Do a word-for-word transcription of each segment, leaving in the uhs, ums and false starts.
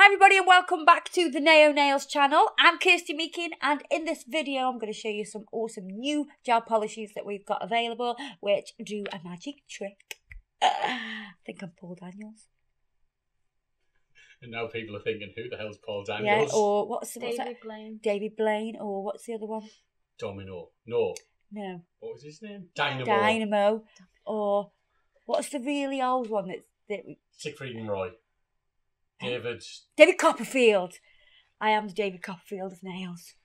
Hi everybody and welcome back to the Naio Nails channel. I'm Kirsty Meakin and in this video I'm going to show you some awesome new gel polishes that we've got available which do a magic trick. Uh, I think I'm Paul Daniels. And now people are thinking, who the hell's Paul Daniels? Yeah, or what's, what's David that? Blaine. David Blaine, or what's the other one? Domino. No. No. What was his name? Dynamo. Dynamo. Or what's the really old one that's... That... Siegfried and Roy. David. David Copperfield. I am the David Copperfield of nails.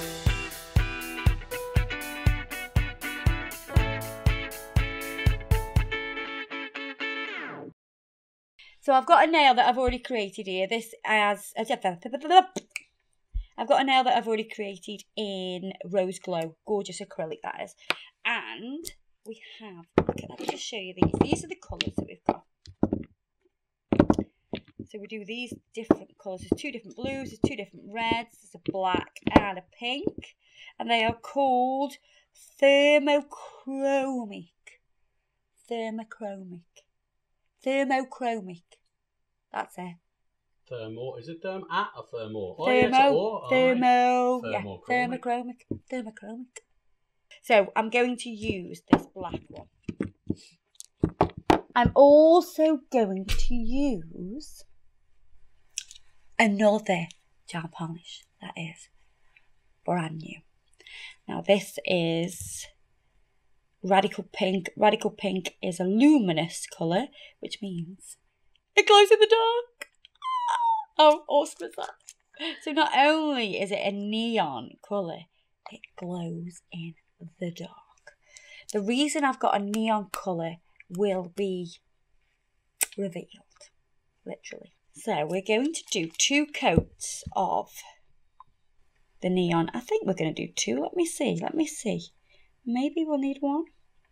So I've got a nail that I've already created here. This as I've got a nail that I've already created in Rose Glow. Gorgeous acrylic that is. And we have, okay, let me just show you these. These are the colours that we've got. So we do these different colours. There's two different blues, there's two different reds, there's a black and a pink. And they are called Thermochromic. Thermochromic. Thermochromic. That's it. Thermo. Is it therm at or thermo? Oh, Thermo. yeah, o, thermo. right. Yeah. Thermochromic. Thermochromic. Thermochromic. So I'm going to use this black one. I'm also going to use another gel polish that is brand new. Now this is Radical Pink. Radical Pink is a luminous colour, which means it glows in the dark. How awesome is that? So not only is it a neon colour, it glows in the dark. The reason I've got a neon colour will be revealed, literally. So we're going to do two coats of the neon. I think we're going to do two. Let me see. Let me see. Maybe we'll need one.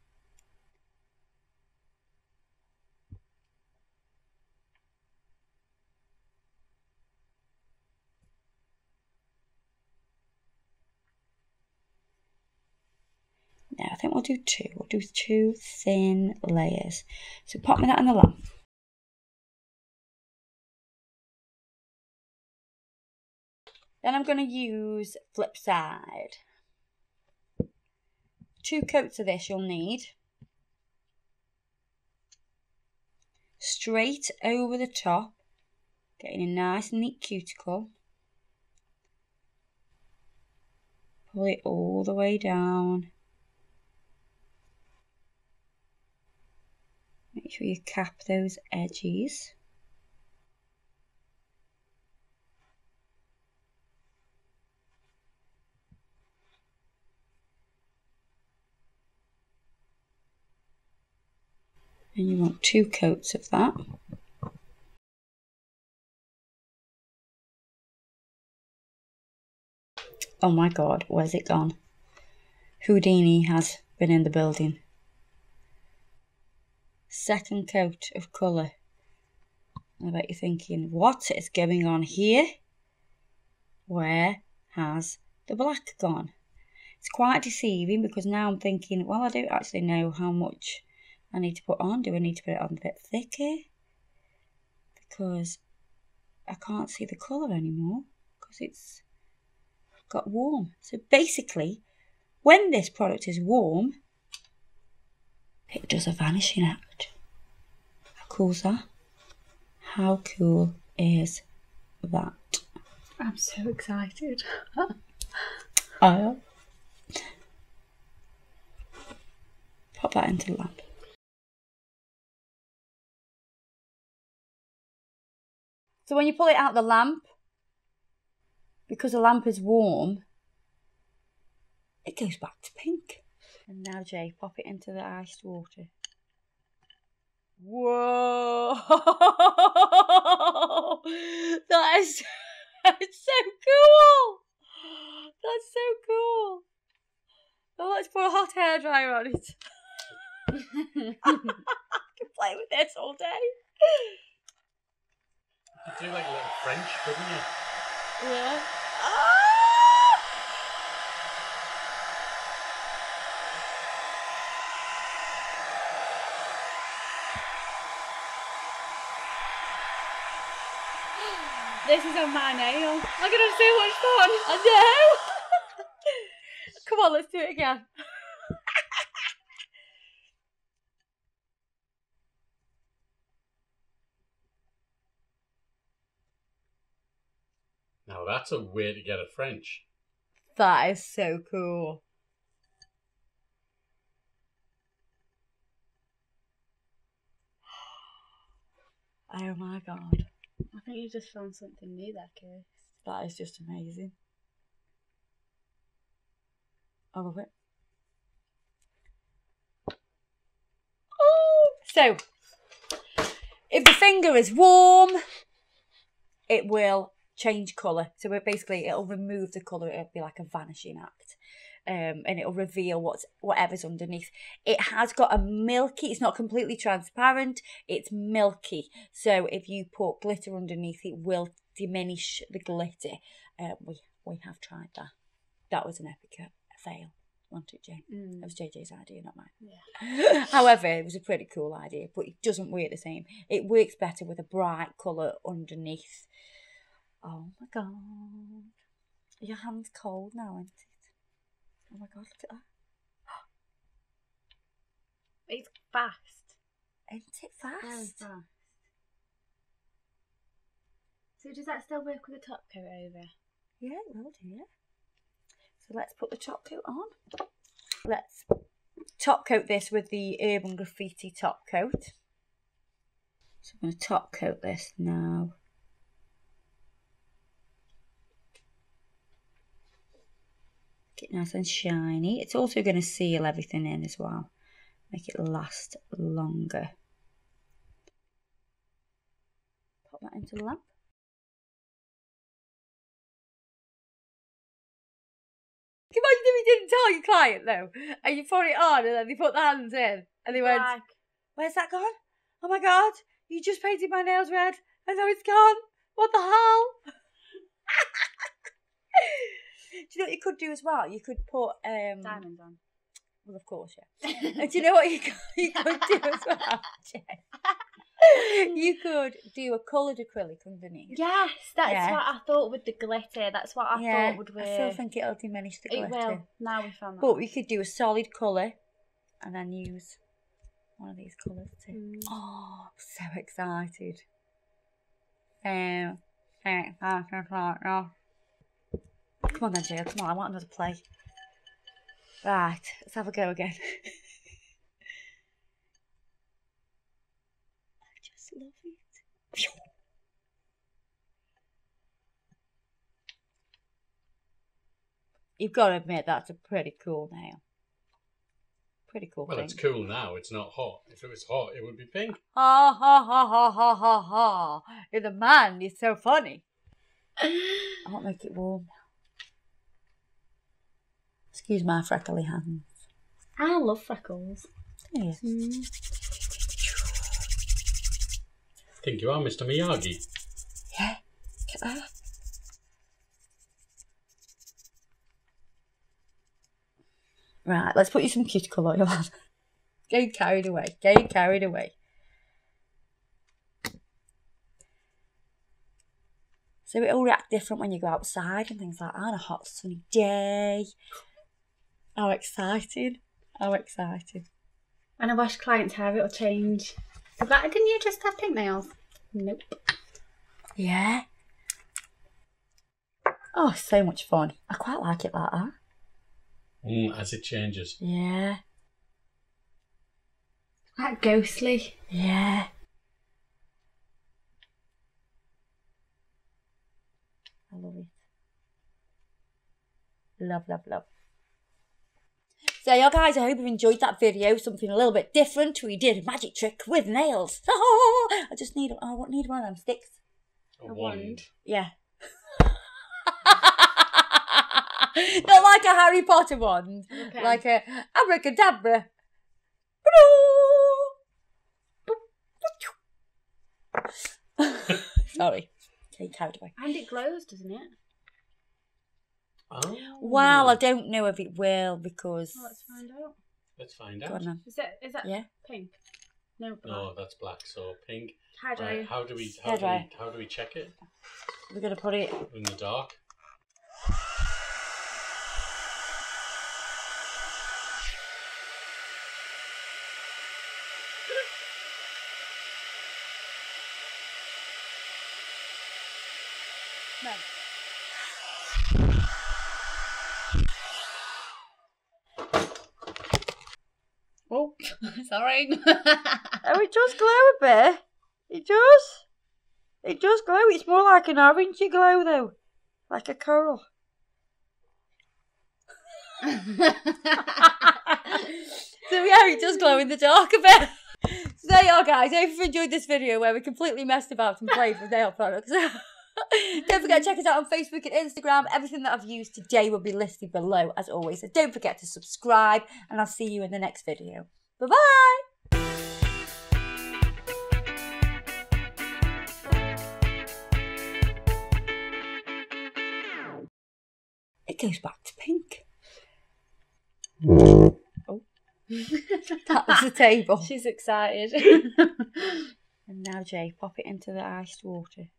No, I think we'll do two. We'll do two thin layers. So pop me that in the lamp. Then I'm going to use flip side. Two coats of this you'll need. Straight over the top, getting a nice neat cuticle. Pull it all the way down. Make sure you cap those edges. And you want two coats of that. Oh my God, where's it gone? Houdini has been in the building. Second coat of colour. I bet you're thinking, what is going on here? Where has the black gone? It's quite deceiving because now I'm thinking, well, I don't actually know how much I need to put on. Do I need to put it on a bit thicker? Because I can't see the colour anymore because it's got warm. So basically, when this product is warm, it does a vanishing act. How cool is that? How cool is that? I'm so excited. I am. Pop that into the lamp. So when you pull it out the lamp, because the lamp is warm, it goes back to pink. And now, Jay, pop it into the iced water. Whoa! That is that's so cool! That's so cool! Oh, let's put a hot hairdryer on it. I can play with this all day. You could do like a little French, couldn't you? Yeah. Ah! This is on my nail. I'm gonna have so much fun. I know. Come on, let's do it again. Now that's a way to get a French. That is so cool. Oh my god. I think you just found something new there, Kirsty. That is just amazing. I love it. Oh! So, if the finger is warm, it will change colour. So it basically, it'll remove the colour. It'll be like a vanishing act. Um, and it'll reveal what's whatever's underneath. It has got a milky, it's not completely transparent, it's milky. So if you put glitter underneath, it will diminish the glitter. Uh, we we have tried that. That was an epic fail, wasn't it, Jane? Mm. That was J J's idea, not mine. Yeah. However, it was a pretty cool idea, but it doesn't work the same. It works better with a bright colour underneath. Oh my god. Your hand's cold now, isn't it? Oh my god, look at that. It's fast. Isn't it fast? Very fast. So does that still work with the top coat over? Yeah, it will do, yeah. So let's put the top coat on. Let's top coat this with the Urban Graffiti top coat. So I'm going to top coat this now. Get it nice and shiny. It's also going to seal everything in as well. Make it last longer. Pop that into the lamp. Imagine if you didn't tell your client though, and you put it on and then they put the hands in and they went, Black. where's that gone? Oh my god, you just painted my nails red and now it's gone. What the hell? Do you know what you could do as well? You could put um Diamonds on. well, of course, yeah. And do you know what you could, you could do as well, Jen? You could do a coloured acrylic underneath. Yes, that's Yeah. what I thought with the glitter. That's what I Yeah, thought would work. I still think it'll diminish the It glitter. will. Now we found that. But we could do a solid colour and then use one of these colours too. Mm. Oh, I'm so excited. Um, come on then, Jill. Come on, I want another play. Right, let's have a go again. I just love it. You've got to admit that's a pretty cool nail. Pretty cool Well, thing. it's cool now. It's not hot. If it was hot, it would be pink. Ha ha ha ha ha ha ha. You're the man. You're so funny. I won't make it warm. Excuse my freckly hands. I love freckles. Yes. Mm. I think you are Mister Miyagi. Yeah. Look at that. Right, let's put you some cuticle oil on. Getting carried away. Getting carried away. So it'll react different when you go outside and things like that on a hot sunny day. How exciting. How exciting. When I wash clients' hair, it'll change. But didn't you just have pink nails? Nope. Yeah. Oh, so much fun. I quite like it like that. Mm, as it changes. Yeah. Quite ghostly. Yeah. I love it. Love, love, love. So, yeah, guys, I hope you've enjoyed that video. Something a little bit different. We did a magic trick with nails. I just need, I need one of them sticks. A, A wand. wand. Yeah. Not like a Harry Potter wand. Okay. Like a abracadabra. Sorry. Getting carried away. And it glows, doesn't it? Oh. Well, I don't know if it will because... Well, let's find out. Let's find Go out. on then. Is that is that Yeah. pink? No, black. No, that's black. So pink. How do Right, I? how do we how Hair do we dryer. how do we check it? We're going to put it... In the dark. No. Oh, sorry. Oh, it does glow a bit. It does. It does glow. It's more like an orangey glow, though. Like a coral. So, yeah, it does glow in the dark a bit. So, there you are, guys. I hope you've enjoyed this video where we completely messed about and played with nail products. Don't forget to check us out on Facebook and Instagram. Everything that I've used today will be listed below, as always. So, don't forget to subscribe, and I'll see you in the next video. Bye-bye. It goes back to pink. Oh. That was the table. She's excited. And now, Jay, pop it into the iced water.